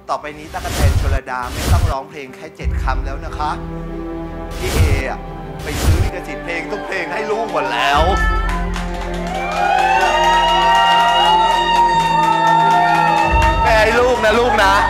ต่อไปนี้ตั๊กแตนชลดาไม่ต้องร้องเพลงแค่7 คำแล้วนะคะพี่เอไปซื้อลิขสิทธิ์เพลงทุกเพลงให้ลูกหมดแล้วแม่ให้ลูกนะลูกนะ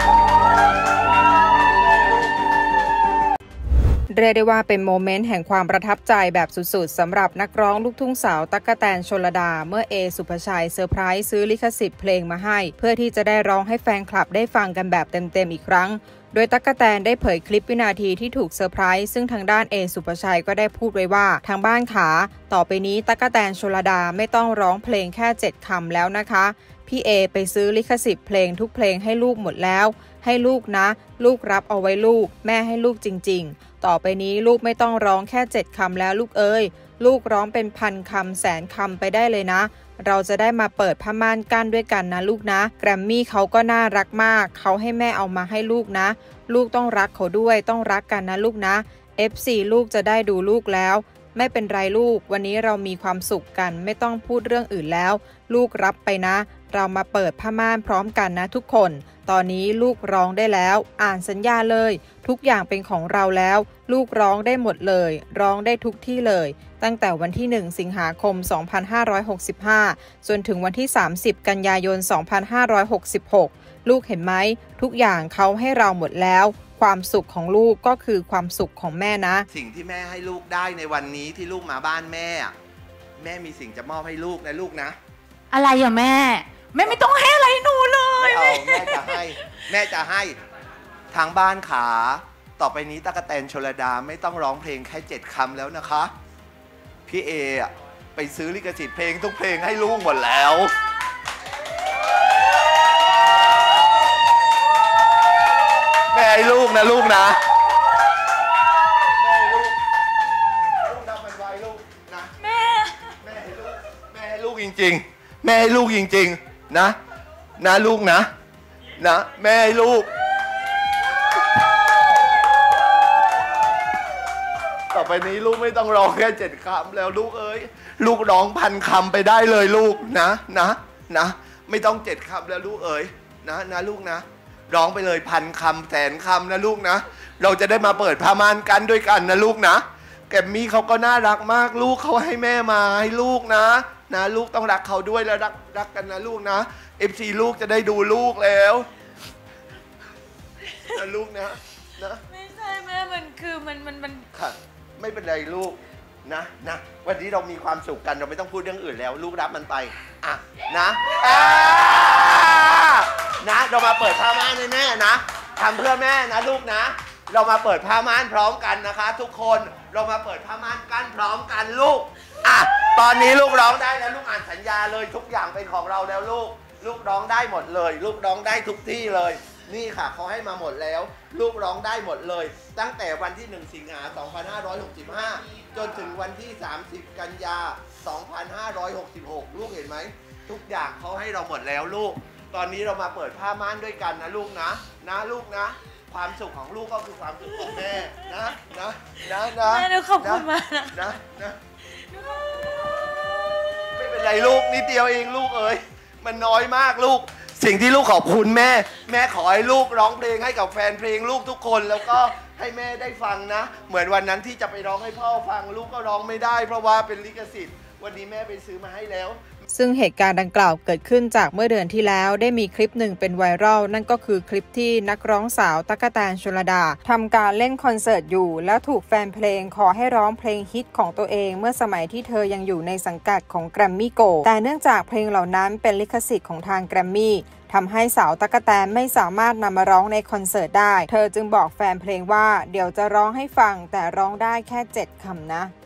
เรียกได้ว่าเป็นโมเมนต์แห่งความประทับใจแบบสุดๆสำหรับนักร้องลูกทุ่งสาวตั๊กแตนชลดาเมื่อเอสุภชัยเซอร์ไพรส์ซื้อลิขสิทธิ์เพลงมาให้เพื่อที่จะได้ร้องให้แฟนคลับได้ฟังกันแบบเต็มๆอีกครั้งโดยตั๊กแตนได้เผยคลิปวินาทีที่ถูกเซอร์ไพรส์ซึ่งทางด้านเอสุภชัยก็ได้พูดไว้ว่าทางบ้านขาต่อไปนี้ตั๊กแตนชลดาไม่ต้องร้องเพลงแค่7 คำแล้วนะคะพี่เอไปซื้อลิขสิทธิ์เพลงทุกเพลงให้ลูกหมดแล้วให้ลูกนะลูกรับเอาไว้ลูกแม่ให้ลูกจริงๆต่อไปนี้ลูกไม่ต้องร้องแค่7 คำแล้วลูกเอ้ยลูกร้องเป็นพันคำแสนคำไปได้เลยนะเราจะได้มาเปิดผ้าม่านกั้นด้วยกันนะลูกนะแกรมมี่เขาก็น่ารักมากเขาให้แม่เอามาให้ลูกนะลูกต้องรักเขาด้วยต้องรักกันนะลูกนะ FC ลูกจะได้ดูลูกแล้วไม่เป็นไรลูกวันนี้เรามีความสุขกันไม่ต้องพูดเรื่องอื่นแล้วลูกรับไปนะเรามาเปิดผ้าม่านพร้อมกันนะทุกคนตอนนี้ลูกร้องได้แล้วอ่านสัญญาเลยทุกอย่างเป็นของเราแล้วลูกร้องได้หมดเลยร้องได้ทุกที่เลยตั้งแต่วันที่1 สิงหาคม 2565จนถึงวันที่30 กันยายน 2566ลูกเห็นไหมทุกอย่างเขาให้เราหมดแล้วความสุขของลูกก็คือความสุขของแม่นะสิ่งที่แม่ให้ลูกได้ในวันนี้ที่ลูกมาบ้านแม่แม่มีสิ่งจะมอบให้ลูกนะลูกนะอะไรอะแม่ไม่ต้องให้อะไรหนูเลยไม่เอาแม่จะให้ทางบ้านขาต่อไปนี้ตั๊กแตนชลดาไม่ต้องร้องเพลงแค่7 คำแล้วนะคะพี่เอไปซื้อลิขสิทธิ์เพลงทุกเพลงให้ลูกหมดแล้วแม่ให้ลูกนะลูกนะแม่ให้ลูกทำมันไว้ลูกนะแม่ให้ลูกจริงๆแม่ให้ลูกจริงๆนะลูกนะแม่ให้ลูกต่อไปนี้ลูกไม่ต้องร้องแค่7 คำแล้วลูกเอ้ยลูกร้องพันคำไปได้เลยลูกนะไม่ต้อง7 คำแล้วลูกเอ้ยนะลูกนะร้องไปเลยพันคำแสนคำนะลูกนะเราจะได้มาเปิดผ้าม่านกันด้วยกันนะลูกนะแกมมี่เขาก็น่ารักมากลูกเขาให้แม่มาให้ลูกนะลูกต้องรักเขาด้วยแล้วรักกันนะลูกนะ FC ลูกจะได้ดูลูกแล้วนะลูกนะไม่ใช่แม่มันคือมันค่ะไม่เป็นไรลูกนะวันนี้เรามีความสุขกันเราไม่ต้องพูดเรื่องอื่นแล้วลูกรับมันไปนะเรามาเปิดผ้าม่านให้แม่นะทำเพื่อแม่นะลูกนะเรามาเปิดผ้าม่านพร้อมกันนะคะทุกคนเรามาเปิดผ้าม่านกั้นพร้อมกันลูกตอนนี้ลูกร้องได้แล้วลูกอ่านสัญญาเลยทุกอย่างเป็นของเราแล้วลูกร้องได้หมดเลยลูกร้องได้ทุกที่เลยนี่ค่ะเขาให้มาหมดแล้วลูกร้องได้หมดเลยตั้งแต่วันที่1 สิงหาคม 2565จนถึงวันที่30 กันยา 2566ลูกเห็นไหมทุกอย่างเขาให้เราหมดแล้วลูกตอนนี้เรามาเปิดผ้าม่านด้วยกันนะลูกนะลูกนะความสุขของลูกก็คือความสุขของแม่นะแม่ขอบคุณมากนะไม่เป็นไรลูกนิดเดียวเองลูกเอ๋ยมันน้อยมากลูกสิ่งที่ลูกขอบคุณแม่ขอให้ลูกร้องเพลงให้กับแฟนเพลงลูกทุกคนแล้วก็ให้แม่ได้ฟังนะเหมือนวันนั้นที่จะไปร้องให้พ่อฟังลูกก็ร้องไม่ได้เพราะว่าเป็นลิขสิทธิ์วันนี้แม่ไปซื้อมาให้แล้วซึ่งเหตุการณ์ดังกล่าวเกิดขึ้นจากเมื่อเดือนที่แล้วได้มีคลิปหนึ่งเป็นไวรัลนั่นก็คือคลิปที่นักร้องสาวตั๊กแตนชลดาทำการเล่นคอนเสิร์ตอยู่แล้วถูกแฟนเพลงขอให้ร้องเพลงฮิตของตัวเองเมื่อสมัยที่เธอยังอยู่ในสังกัดของแกรมมี่โกลด์แต่เนื่องจากเพลงเหล่านั้นเป็นลิขสิทธิ์ของทางแกรมมี่ทำให้สาวตั๊กแตนไม่สามารถนำมาร้องในคอนเสิร์ตได้เธอจึงบอกแฟนเพลงว่าเดี๋ยวจะร้องให้ฟังแต่ร้องได้แค่7 คำนะ